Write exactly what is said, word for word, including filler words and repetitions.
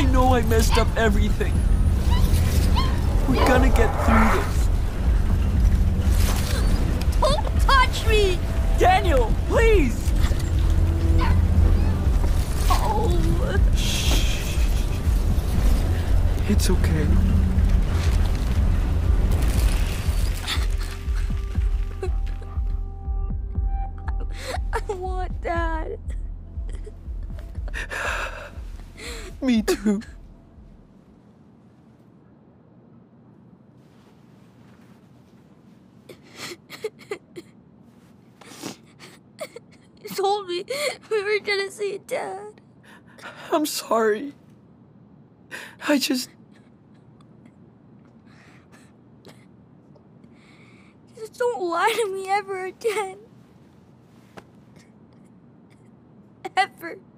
know I messed up everything. We're gonna get through this. Don't touch me! Daniel, please! Oh. Shh. It's okay. I want Dad. Me too. You told me we were gonna see Dad. I'm sorry. I just... Just don't lie to me ever again. Ever.